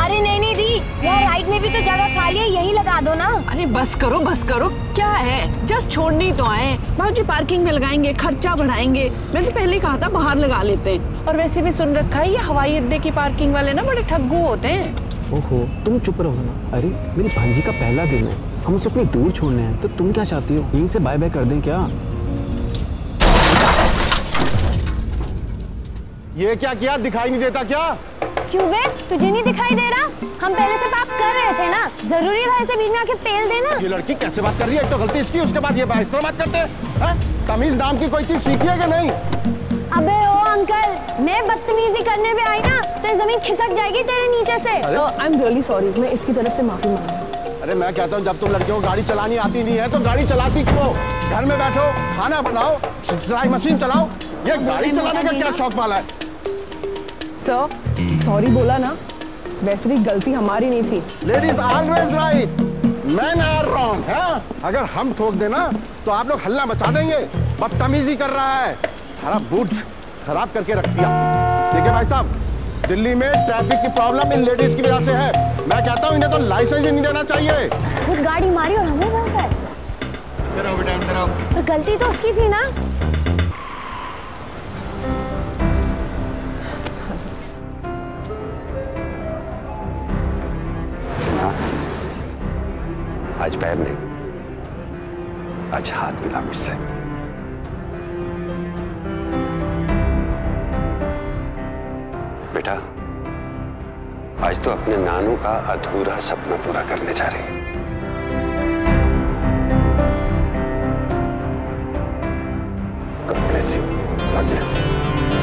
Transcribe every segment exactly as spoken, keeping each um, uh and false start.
अरे नहीं नहीं दी, यार राइट में भी तो जगह खाली है, यही लगा दो ना। अरे बस करो बस करो, क्या है, जस्ट छोड़नी तो आए। बाबूजी पार्किंग में लगाएंगे, खर्चा बढ़ाएंगे। मैं तो पहले कहा था बाहर लगा लेते हैं। और वैसे भी सुन रखा है ये हवाई अड्डे की पार्किंग वाले ना बड़े ठग्गू होते हैं। ओहो तुम चुप रहो ना। अरे मेरी भांजी का पहला दिन है, हम उसको कहीं दूर छोड़ने हैं, तो तुम क्या चाहती हो, यहीं से बाय बाय कर दें क्या? ये क्या किया, दिखाई नहीं देता क्या? क्यों बे, तुझे नहीं दिखाई दे रहा? हम पहले से बात कर रहे थे ना, जरूरी था इसे बीच में आके पेल देना। ये लड़की कैसे बात कर रही है, एक तो गलती इसकी, उसके बाद ये बात बात करते हैं। तमीज नाम की कोई चीज सीखी है कि नहीं? अबे ओ अंकल, मैं बदतमीजी करने पे आई ना तो ये जमीन खिसक जाएगी तेरे नीचे से। आई एम रियली सॉरी, मैं इसकी तरफ से माफी मांग रही हूँ। अरे मैं कहता हूँ जब तुम लड़कियों को गाड़ी चलानी आती नहीं है तो गाड़ी चलाती क्यों? घर में बैठो, खाना बनाओ, सिलाई मशीन चलाओ, ये गाड़ी चलाने का क्या शौक पाला है? सर सॉरी बोला ना, वैसे भी गलती हमारी नहीं थी। Ladies always right, man are wrong. हाँ, अगर हम ठोक देना तो आप लोग हल्ला मचा देंगे। बदतमीजी कर रहा है, सारा बूट खराब करके रख दिया। देखिए भाई साहब, दिल्ली में ट्रैफिक की प्रॉब्लम इन लेडीज की वजह से है। मैं कहता हूँ इन्हें तो लाइसेंस ही नहीं देना चाहिए। खुद गाड़ी मारी और हमें बोलता है। तो गलती तो उसकी थी ना। आज पैर नहीं, आज हाथ मिला मुझसे। बेटा, आज तो अपने नानू का अधूरा सपना पूरा करने जा रही है। God bless you. God bless you.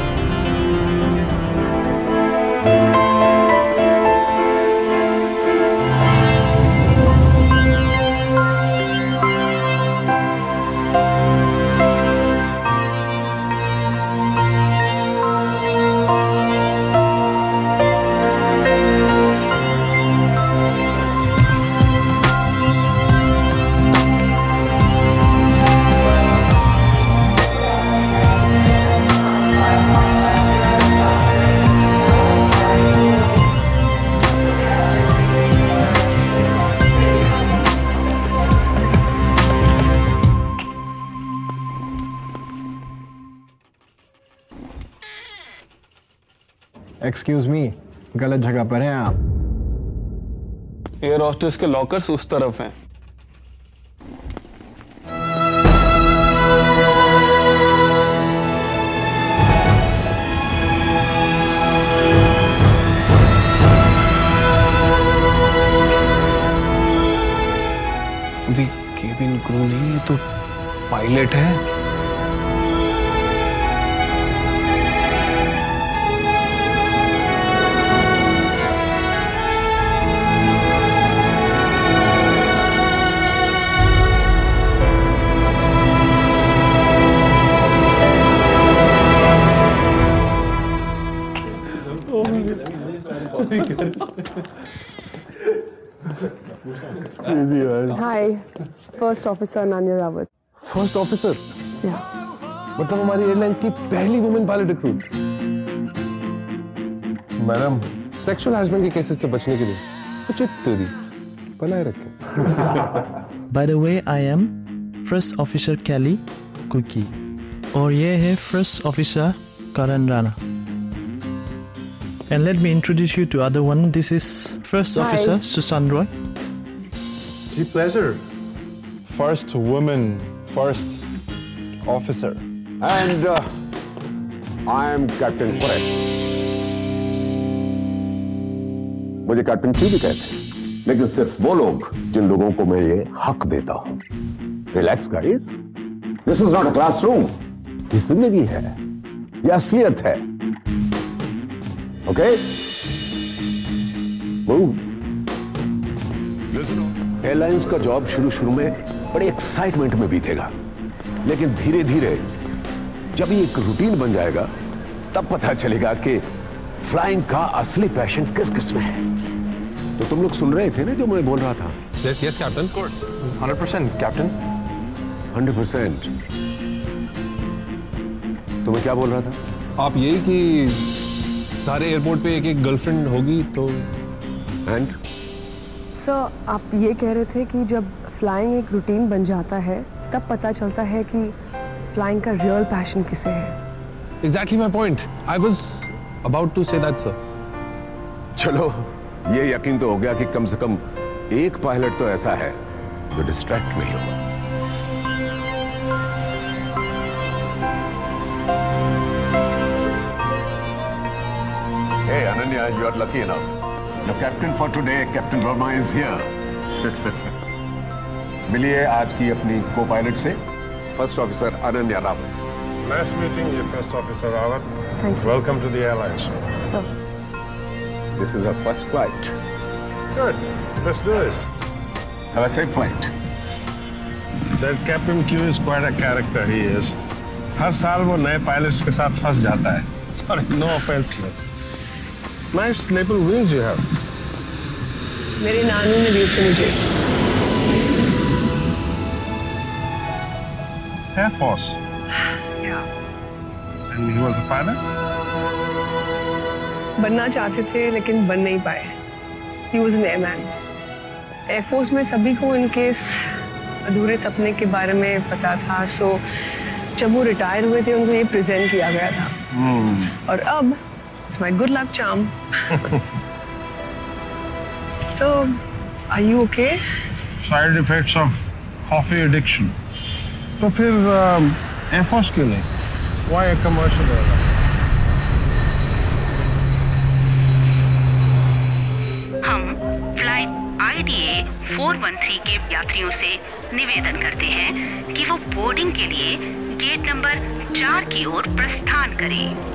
Excuse me, गलत जगह पर हैं आप। एयर होस्टेस के लॉकर्स उस तरफ हैं। अभी केबिन क्रू नहीं, ये तो पायलट है। Hi, First Officer Nanya Rawat. First officer? Yeah. मतलब हमारी एयरलाइंस की पहली women pilot recruit. Madam, sexual harassment के केसेस से बचने के लिए कुछ तेरी बनाए रखें। By the way, I am First Officer Kelly Kuki और ये है First Officer Karan Rana. And let me introduce you to other one. This is First Hi. Officer Susan Roy. जी pleasure. First woman, first officer. And uh, I am Captain Quresh. मुझे captain क्यों भी कहते हैं, लेकिन सिर्फ वो लोग जिन लोगों को मैं ये हक देता हूं। Relax guys, this is not a classroom, ये जिंदगी है, ये असलियत है। Okay, move. एयरलाइंस का जॉब शुरू शुरू में बड़े एक्साइटमेंट में बीतेगा, लेकिन धीरे धीरे जब ये एक रूटीन बन जाएगा तब पता चलेगा कि फ्लाइंग का असली पैशन किस किस में है। तो तुम लोग सुन रहे थे ना जो मैं बोल रहा था? Yes, yes, Captain. hundred percent, Captain. hundred percent. तो मैं क्या बोल रहा था? आप यही कि सारे एयरपोर्ट पे एक एक गर्लफ्रेंड होगी तो एंड सर, आप ये कह रहे थे कि जब फ्लाइंग एक रूटीन बन जाता है तब पता चलता है कि फ्लाइंग का रियल पैशन किसे है। Exactly my point. I was about to say that, sir. चलो ये यकीन तो हो गया कि कम से कम एक पायलट तो ऐसा है जो डिस्ट्रैक्ट नहीं होगा। Hey Ananya, you are lucky enough. The captain for today, Captain Verma, is here. मिलिए आज की अपनी को पायलट से, first officer Ananya Rawat. Nice meeting you, First Officer Rawat. Thank you. Welcome to the airlines. Sir. This is our first flight. Good. Let's do this. Have a safe flight. That Captain Q is quite a character. He is. हर साल वो नए pilots के साथ फंस जाता है. Sorry, no offense. Nice little wings you have. मेरे नानू ने दी थी मुझे। Air Force. Yeah. And he was a pilot? बनना चाहते थे लेकिन बन नहीं पाए। He was an airman. Air force में सभी को इनके इस अधूरे सपने के बारे में पता था, सो जब वो रिटायर हुए थे उनको ये प्रेजेंट किया गया था। Hmm. और अब it's my good luck charm. So, are you okay? Side effects of coffee addiction. तो फिर एयरफोर्स क्यों नहीं? Why a commercial airline? हम flight I D A four one three के यात्रियों से निवेदन करते हैं कि वो बोर्डिंग के लिए गेट नंबर चार की ओर प्रस्थान करें।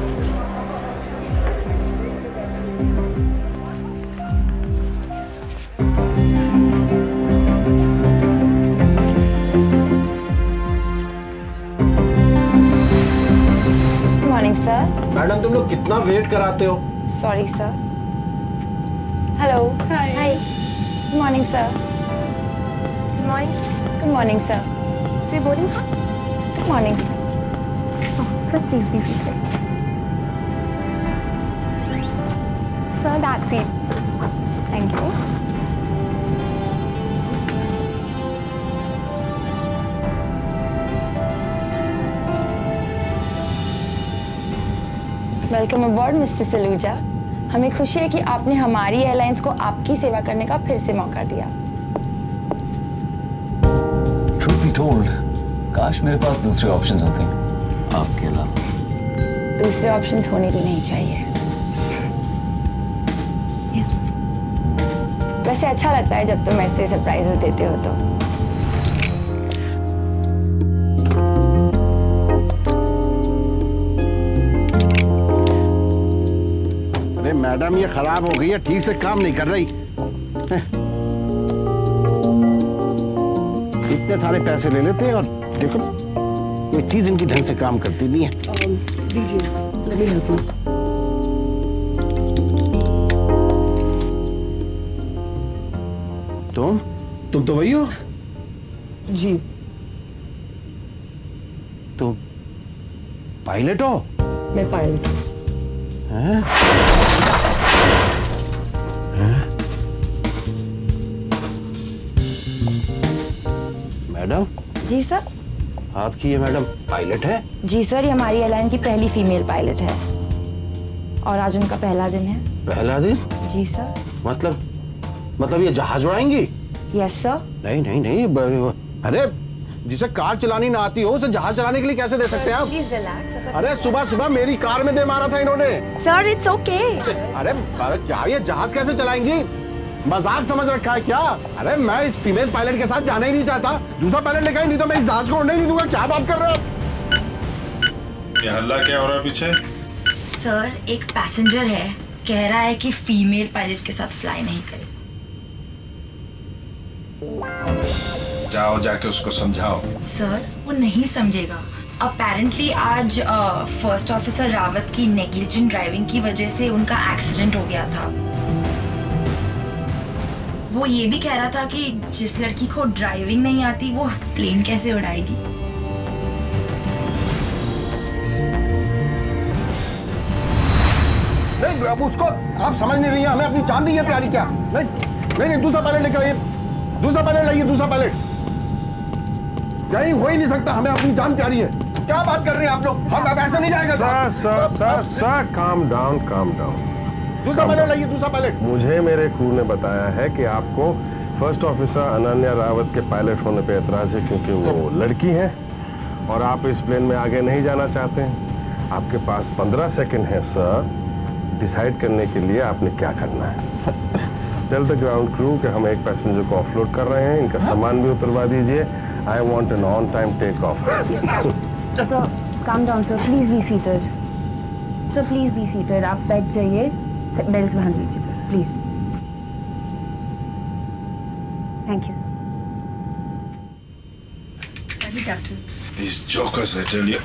Morning sir. मैडम तुम लोग कितना वेट कराते हो? Sorry sir. Hello. Hi. Good morning sir. Good morning. Good morning sir. We boarding? Good morning sir. Sir please be seated. Sir that seat. Thank you. Welcome aboard mister Saluja. हमें खुशी है कि आपने हमारी एयरलाइंस को आपकी सेवा करने का फिर से मौका दिया। Truth be told, काश मेरे पास दूसरे ऑप्शंस होते हैं आपके अलावा। दूसरे ऑप्शंस होने भी नहीं चाहिए। वैसे अच्छा लगता है जब तुम ऐसे सरप्राइजेस देते हो तो। मैडम ये खराब हो गई है, ठीक से काम नहीं कर रही। इतने सारे पैसे ले लेते हैं और देखो कोई चीज इनकी ढंग से काम करती नहीं है। दीजिए, let me help you. तुम तुम तो वही हो? जी। तुम पायलट हो? मैं पायलट हूँ। हैं? मैडम? जी सर। आपकी ये मैडम पायलट है? जी सर, ये हमारी एयरलाइन की पहली फीमेल पायलट है और आज उनका पहला दिन है। पहला दिन? जी सर। मतलब मतलब ये जहाज उड़ाएंगी? Yes sir. नहीं नहीं नहीं, अरे जिसे कार चलानी ना आती हो उसे जहाज चलाने के लिए कैसे दे सकते हैं आप? Please relax. अरे सुबह सुबह मेरी कार में दे मारा था इन्होंने। Sir it's okay. अरे क्या ये जहाज कैसे चलाएंगी? मजाक समझ रखा है क्या? अरे मैं इस फीमेल पायलट के साथ जाना ही नहीं चाहता। दूसरा पायलट लेकर नहीं तो मैं इस जहाज को उड़ने नहीं दूंगा। क्या बात कर रहे हो? ये हल्ला क्या हो रहा है पीछे? सर एक पैसेंजर है, कह रहा है कि फीमेल पायलट के साथ फ्लाई नहीं करे। जाओ जाके उसको समझाओ। सर वो नहीं समझेगा। अपेरेंटली आज फर्स्ट ऑफिसर रावत की नेग्लिजेंट ड्राइविंग की वजह से उनका एक्सीडेंट हो गया था। वो ये भी कह रहा था कि जिस लड़की को ड्राइविंग नहीं आती वो प्लेन कैसे उड़ाएगी। नहीं अब उसको आप समझ नहीं रही हैं, हमें अपनी जान नहीं है प्यारी क्या? नहीं नहीं नहीं दूसरा पायलट लेकर आइए, दूसरा पायलट लाइए, दूसरा पायलट। कहीं हो ही नहीं सकता, हमें अपनी जान प्यारी है। क्या बात कर रहे हैं आप लोग? हम अब ऐसे नहीं जाएगा। Sir sir sir sir calm down calm down. दूसरा पायलट लाइए, दूसरा पायलट। मुझे मेरे क्रू ने बताया है कि आपको फर्स्ट ऑफिसर अनन्या रावत के पायलट होने पे एतराज है क्योंकि वो लड़की है और आप इस प्लेन में आगे नहीं जाना चाहते हैं। आपके पास पंद्रह सेकंड है सर डिसाइड करने के लिए आपने क्या करना है। टेल द ग्राउंड क्रू कि हम एक पैसेंजर को ऑफलोड कर रहे हैं, इनका सामान भी उतरवा दीजिए। I want an on time take off. Sir calm down sir, please be seated. Sir please be seated, आप बैठ जाइए, बेल्ट बांध लीजिए please. Thank you sir. Thank you, Captain. These jokers, I tell you.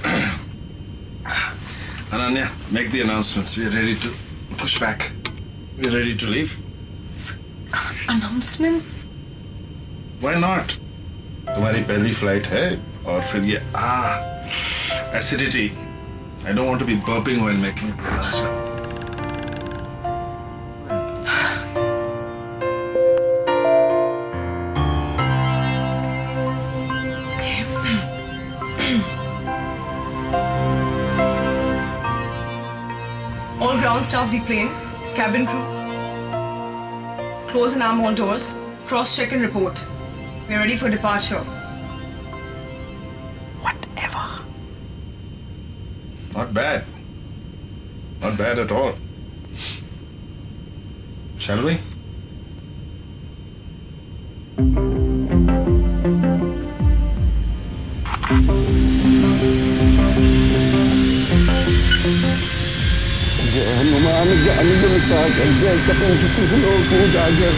Ananya, make the announcements. We are ready to push back. We are ready to leave. Announcement? Why not? तुम्हारी पहली flight है और फिर ये ah acidity. I don't want to be burping while making the announcement. All ground staff deplane, cabin crew. Close and arm all doors. Cross-check and report. We are ready for departure. Whatever. Not bad. Not bad at all. Shall we? Hanuman ज्ञान गुण सागर जय कपन लोक उजागर।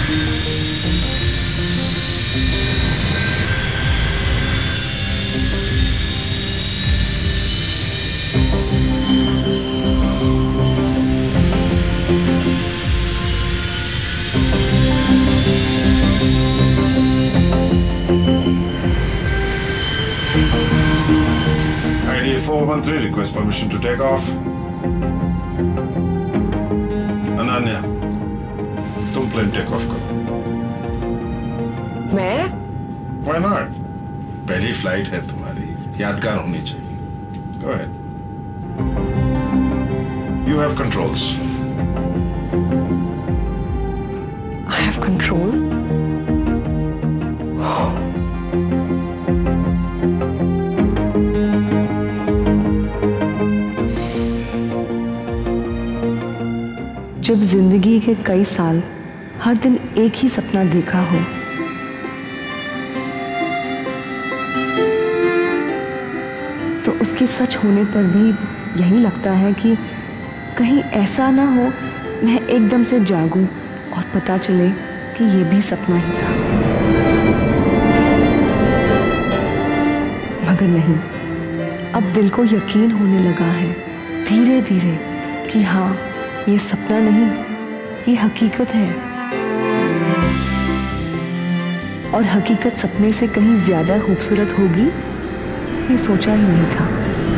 I D four one three request permission to take off. Ananya, तुम plane take off करो। मैं? Why not? पहली flight है तुम्हारी, यादगार होनी चाहिए। Go ahead. You have controls. I have control? जब जिंदगी के कई साल हर दिन एक ही सपना देखा हो, तो उसके सच होने पर भी यही लगता है कि कहीं ऐसा ना हो मैं एकदम से जागूं और पता चले कि ये भी सपना ही था। मगर नहीं, अब दिल को यकीन होने लगा है धीरे धीरे कि हाँ, ये सपना नहीं, ये हकीकत है। और हकीकत सपने से कहीं ज्यादा खूबसूरत होगी, ये सोचा ही नहीं था।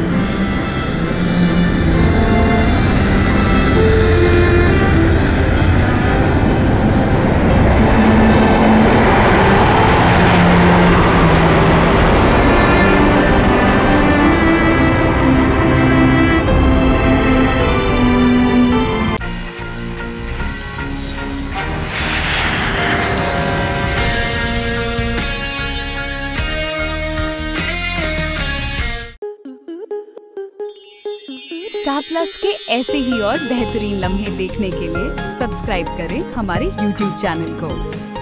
स्टार प्लस के ऐसे ही और बेहतरीन लम्हे देखने के लिए सब्सक्राइब करें हमारे यूट्यूब चैनल को।